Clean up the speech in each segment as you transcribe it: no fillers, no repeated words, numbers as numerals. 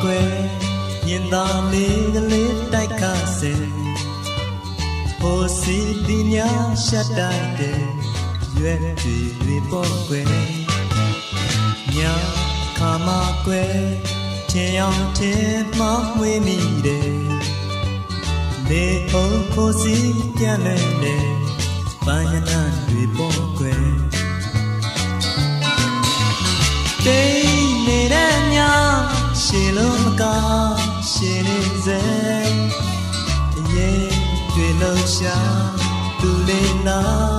ကွယ်ညင်သာလေးကလေးတိုက်ခါစေဟိုစီဒီညာရှက်တိုက်တဲ့ရွယ်တွေပေါ်ကွယ်ညာခါမကွယ်ထင်အောင်ထင်မှမွေးမိတယ်လေဟုတ်ခိုးစီပြန်လဲတယ်ဘာညာနာတွေပေါ်ကွယ်တိတ်နေတဲ့ညရှည်လုံးမကရှည်နေစေအရင်တွေလုံးရှာသူလေးနာ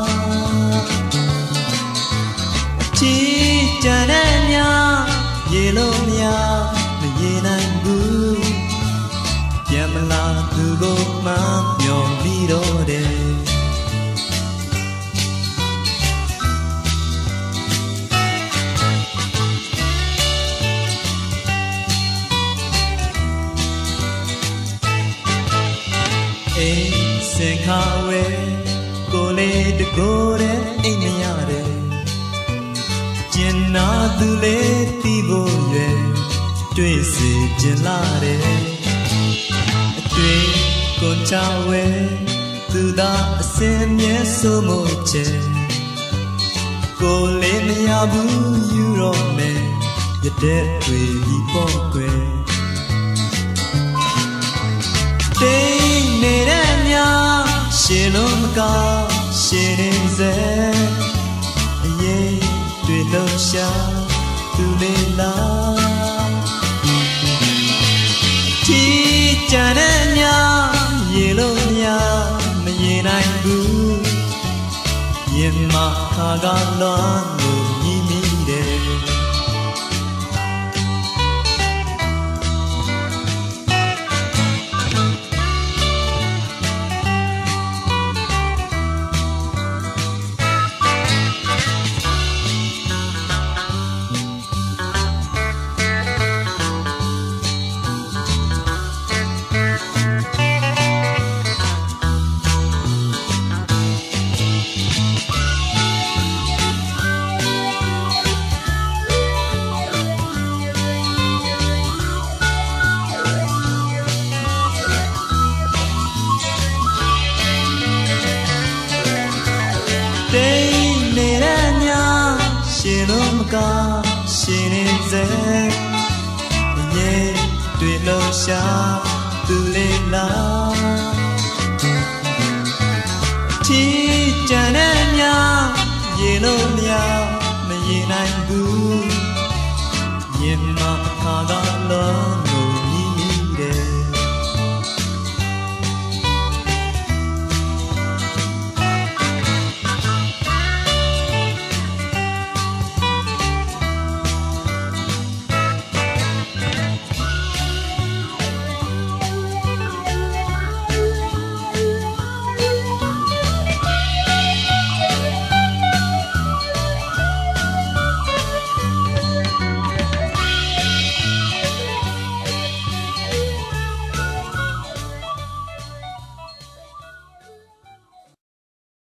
ချီကြတဲ့ညရေလုံးမရမရေနိုင်ဘူးပြန်မလာသူကိုမှမျောပြီးတော့တယ်စင်ခါဝဲကိုလေးတကိုယ်တဲ့အိမ်မရတယ်ကျင်နာသူလေးတီးဖို့ရွယ်တွေ့စေကျင်လာတယ်အတွေ့ကိုချဝဲသူသာအစင်မြဲဆိုမို့ချေကိုလေးမရဘူးယူတော့မယ်ရတဲ့တွေဒီပေါ့ကွယ်တိတ်နေတဲ့ညရှည်လုံးမကရှည်နေစေအရေးတွေလုံးရှာသူလေးလာချီကြတဲ့ညရေလုံးမရမရေနိုင်ဘူးရင်မခါကလွမ်းလို့မြည်မိတယ်တိတ်နေတဲ့ညရှည်လုံးမကရှည်နေစေအရေးတွေလုံးရှာသူလေးလာချီကြတဲ့ညရေလုံးမရမရေနိုင်ဘူး